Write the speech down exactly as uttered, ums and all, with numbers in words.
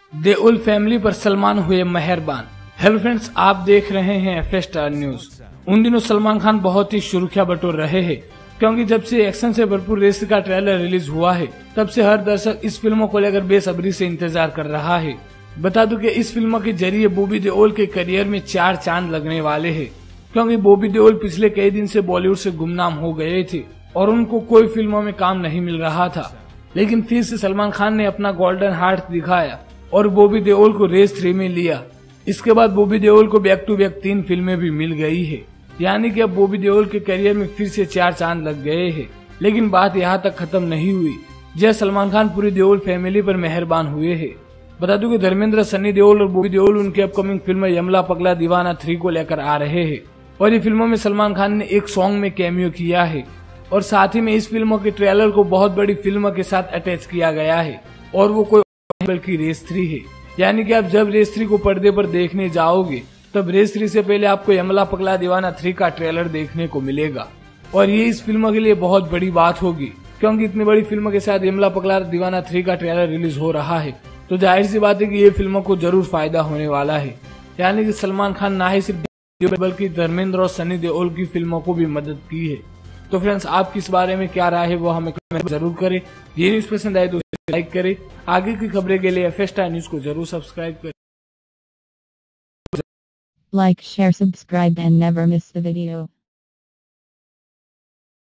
Deol family पर सलमान हुए मेहरबान। हेलो फ्रेंड्स, आप देख रहे हैं एफ स्टार न्यूज। उन दिनों सलमान खान बहुत ही सुर्खियां बटोर रहे हैं, क्योंकि जब से एक्शन से भरपूर रेस का ट्रेलर रिलीज हुआ है तब से हर दर्शक इस फिल्म को लेकर बेसब्री से इंतजार कर रहा है। बता दूं कि इस फिल्म के जरिए बॉबी देओल के करियर में चार चांद लगने वाले हैं, क्योंकि बॉबी देओल पिछले कई दिन से बॉलीवुड से गुमनाम हो गए थे और उनको कोई फिल्मों में काम नहीं मिल रहा था। लेकिन फिर से सलमान खान ने अपना गोल्डन हार्ट दिखाया और बॉबी देओल को रेस थ्री में लिया। इसके बाद बॉबी देओल को बैक टू बैक तीन फिल्में भी मिल गई है, यानी कि अब बॉबी देओल के करियर में फिर से चार चांद लग गए हैं। लेकिन बात यहाँ तक खत्म नहीं हुई, जय सलमान खान पूरी देओल फैमिली पर मेहरबान हुए हैं। बता दूं कि धर्मेंद्र, सनी देओल और बॉबी देओल उनकी अपकमिंग फिल्म यमला पगला दीवाना थ्री को लेकर आ रहे हैं और ये फिल्मों में सलमान खान ने एक सॉन्ग में कैमियो किया है और साथ ही में इस फिल्मों के ट्रेलर को बहुत बड़ी फिल्म के साथ अटैच किया गया है और वो कोई बल्कि रेस थ्री है। यानी कि आप जब रेस थ्री को पर्दे पर देखने जाओगे तब रेस थ्री से पहले आपको यमला पगला दीवाना थ्री का ट्रेलर देखने को मिलेगा और ये इस फिल्म के लिए बहुत बड़ी बात होगी, क्योंकि इतनी बड़ी फिल्म के साथ यमला पगला दीवाना थ्री का ट्रेलर रिलीज हो रहा है तो जाहिर सी बात है कि ये फिल्मों को जरूर फायदा होने वाला है। यानी कि सलमान खान ना ही सिर्फ बल्कि धर्मेंद्र और सनी देओल की फिल्मों को भी मदद की है। तो फ्रेंड्स, आप किस बारे में क्या राय है वो हमें कमेंट जरूर करें। ये न्यूज पसंद आए तो लाइक करें। आगे की खबरें के लिए एफ स्टार न्यूज को जरूर सब्सक्राइब करें। Like, share, subscribe and never miss a video.